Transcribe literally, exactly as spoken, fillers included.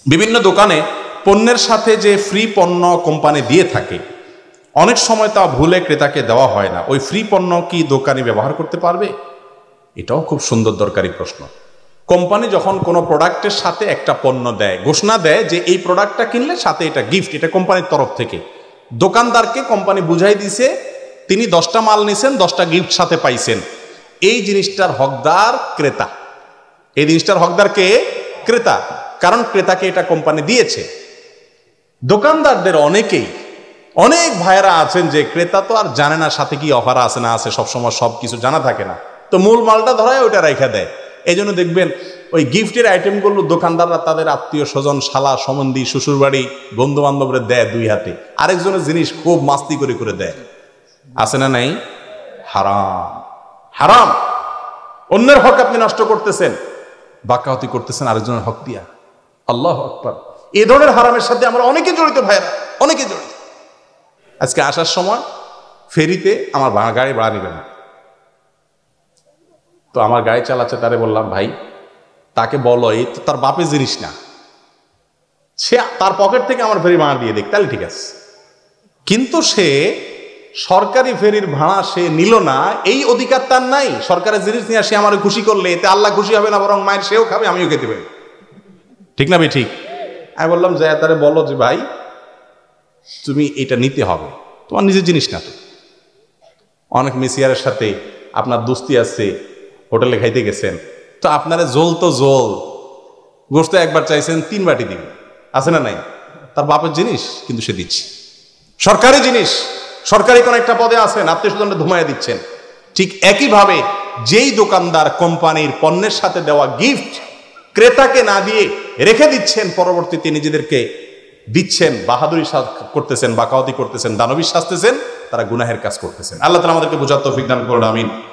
বিভিন্ন দোকানে পণ্যের সাথে যে ফ্রি পণ্য কোম্পানি দিয়ে থাকে, অনেক সময় তা ভুলে ক্রেতাকে দেওয়া হয় না। ওই ফ্রি পণ্য কি দোকানি ব্যবহার করতে পারবে? এটাও খুব সুন্দর দরকারি প্রশ্ন। কোম্পানি যখন কোনো প্রোডাক্টের সাথে একটা পণ্য দেয়, ঘোষণা দেয় যে এই প্রোডাক্টটা কিনলে সাথে এটা গিফট, এটা কোম্পানির তরফ থেকে, দোকানদারকে কোম্পানি বুঝাই দিছে তিনি দশটা মাল নিছেন, দশটা গিফট সাথে পাইছেন। এই জিনিসটার হকদার ক্রেতা। এই জিনিসটার হকদার কে? ক্রেতা। কারণ ক্রেতাকে এটা কোম্পানি দিয়েছে। দোকানদারদের অনেকেই, অনেক ভাইয়েরা আছেন যে ক্রেতা তো আর জানে না সাথে কি অফার আছে না আছে, সবসময় সব কিছু জানা থাকে না, তো মূল মালটা ধরায় ওইটা রেখে দেয়। এই জন্য দেখবেন ওই গিফটের আইটেমগুলো দোকানদাররা তাদের আত্মীয় স্বজন, শালা সম্বন্ধী, শ্বশুরবাড়ি, বন্ধু বান্ধবরা দেয় দুই হাতে, আরেকজনের জিনিস খুব মাস্তি করে করে দেয়। আছে না নাই? হারাম, হারাম। অন্যের হক আপনি নষ্ট করতেছেন, বাকাওয়াতি করতেছেন আরেকজনের হক দিয়া। আল্লাহু আকবার। এই ধরনের হারামের সাথে আমরা অনেকে জড়িত ভাইরা, অনেকে জড়িত। আজকে আসার সময় ফেরিতে আমার গাড়ি ভাড়া নিবে না, তো আমার গাড়ি চালাচ্ছে, তারে বললাম ভাই তাকে বলো এই তো তার বাপের জিনিস না, সে তার পকেট থেকে আমার ফেরি ভাড়া দিয়ে দেখ, তাহলে ঠিক আছে। কিন্তু সে সরকারি ফেরির ভাড়া সে নিল না, এই অধিকার তার নাই। সরকারের জিনিস নিয়ে সে আমার খুশি করলে এতে আল্লাহ খুশি হবে না, বরং মায়ের সেও খাবে, আমিও খেতে পারি। ঠিক না ভাই? ঠিক। আমি বললাম যে তারে বলো যে ভাই তুমি এটা নিতে হবে, তোমার নিজের জিনিস না। তো অনেক মেসিয়ারের সাথে আপনার দোস্তি আছে, হোটেলে খাইতে গেছেন, তো আপনারা জোল তো জোল, গোস্ত একবার চাইছেন তিন বাটি দিবে, আছে না নাই? তার বাপের জিনিস কিন্তু সে দিচ্ছে, সরকারি জিনিস, সরকারি কোন একটা পদে আছেন, আত্মীয় স্বজনরা ধুমাইয়া দিচ্ছেন। ঠিক একইভাবে যেই দোকানদার কোম্পানির পণ্যের সাথে দেওয়া গিফট ক্রেতাকে না দিয়ে রেখে দিচ্ছেন, পরবর্তীতে নিজেদেরকে দিচ্ছেন, বাহাদুরি করতেছেন, বাকাওয়াতি করতেছেন, দানবী সাজতেছেন, তারা গুনাহের কাজ করতেছেন। আল্লাহ তাআলা আমাদেরকে বুঝার তৌফিক দান করুন, আমিন।